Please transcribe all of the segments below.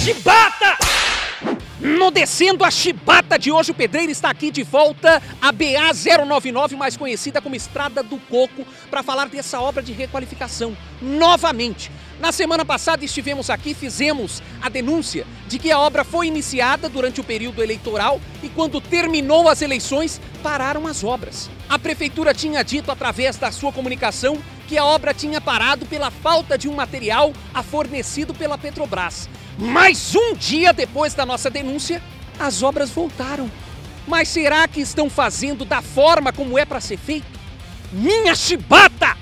chibata! No Descendo a Chibata de hoje, o pedreiro está aqui de volta, a BA-099, mais conhecida como Estrada do Coco, para falar dessa obra de requalificação, novamente. Na semana passada estivemos aqui, fizemos a denúncia de que a obra foi iniciada durante o período eleitoral e quando terminou as eleições, pararam as obras. A prefeitura tinha dito, através da sua comunicação, que a obra tinha parado pela falta de um material fornecido pela Petrobras. Mas um dia depois da nossa denúncia, as obras voltaram. Mas será que estão fazendo da forma como é para ser feito? Minha chibata!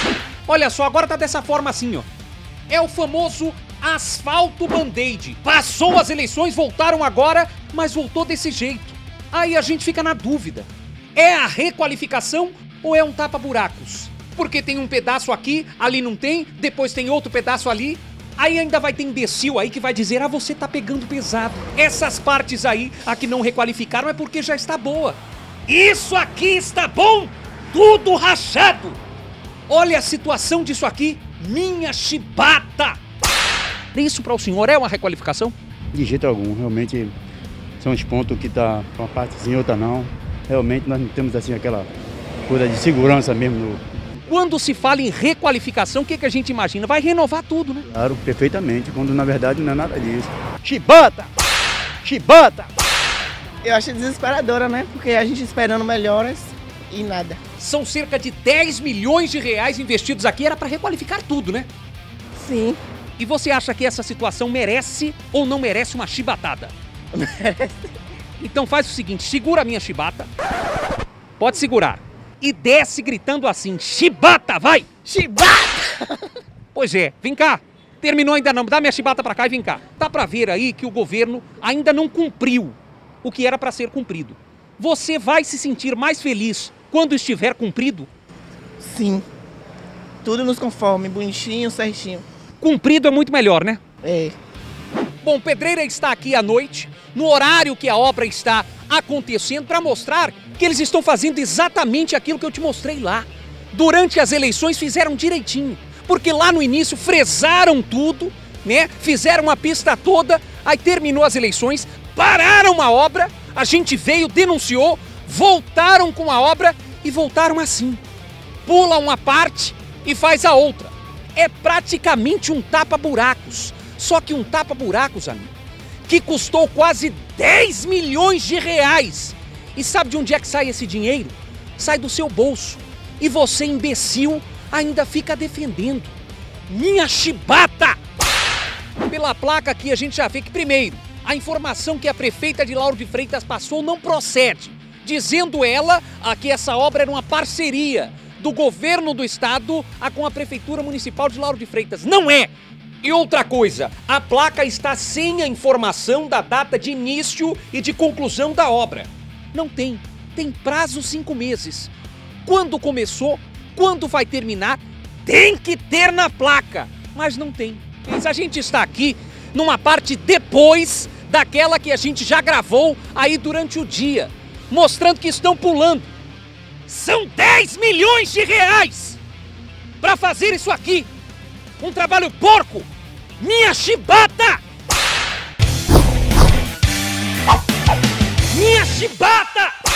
Olha só, agora tá dessa forma assim, ó. É o famoso asfalto band-aid. Passou as eleições, voltaram agora, mas voltou desse jeito. Aí a gente fica na dúvida. É a requalificação ou é um tapa-buracos? Porque tem um pedaço aqui, ali não tem, depois tem outro pedaço ali. Aí ainda vai ter imbecil aí que vai dizer, ah, você tá pegando pesado. Essas partes aí, a que não requalificaram, é porque já está boa. Isso aqui está bom, tudo rachado. Olha a situação disso aqui, minha chibata. Isso para o senhor é uma requalificação? De jeito algum, realmente são os pontos que tá uma parte sim, outra não. Realmente nós não temos assim aquela coisa de segurança mesmo no... Quando se fala em requalificação, o que a gente imagina? Vai renovar tudo, né? Claro, perfeitamente, quando na verdade não é nada disso. Chibata! Chibata! Eu acho desesperadora, né? Porque a gente esperando melhoras e nada. São cerca de 10 milhões de reais investidos aqui, era para requalificar tudo, né? Sim. E você acha que essa situação merece ou não merece uma chibatada? Merece. Então faz o seguinte, segura a minha chibata. Pode segurar. E desce gritando assim, chibata, vai! Chibata! Pois é, vem cá. Terminou ainda não, dá minha chibata pra cá e vem cá. Dá pra ver aí que o governo ainda não cumpriu o que era pra ser cumprido. Você vai se sentir mais feliz quando estiver cumprido? Sim. Tudo nos conforme, bonitinho, certinho. Cumprido é muito melhor, né? É. Bom, Pedreira está aqui à noite, no horário que a obra está acontecendo, para mostrar que eles estão fazendo exatamente aquilo que eu te mostrei lá. Durante as eleições fizeram direitinho, porque lá no início fresaram tudo, né? Fizeram a pista toda, aí terminou as eleições, pararam a obra, a gente veio, denunciou, voltaram com a obra e voltaram assim. Pula uma parte e faz a outra. É praticamente um tapa-buracos. Só que um tapa-buracos, amigo, que custou quase 10 milhões de reais. E sabe de onde é que sai esse dinheiro? Sai do seu bolso. E você, imbecil, ainda fica defendendo. Minha chibata! Pela placa aqui a gente já vê que, primeiro, a informação que a prefeita de Lauro de Freitas passou não procede. Dizendo ela que essa obra era uma parceria do governo do estado com a prefeitura municipal de Lauro de Freitas. Não é! E outra coisa, a placa está sem a informação da data de início e de conclusão da obra. Não tem. Tem prazo 5 meses. Quando começou, quando vai terminar, tem que ter na placa. Mas não tem. Mas a gente está aqui numa parte depois daquela que a gente já gravou aí durante o dia, mostrando que estão pulando. São 10 milhões de reais para fazer isso aqui. Um trabalho porco! Minha chibata! Minha chibata!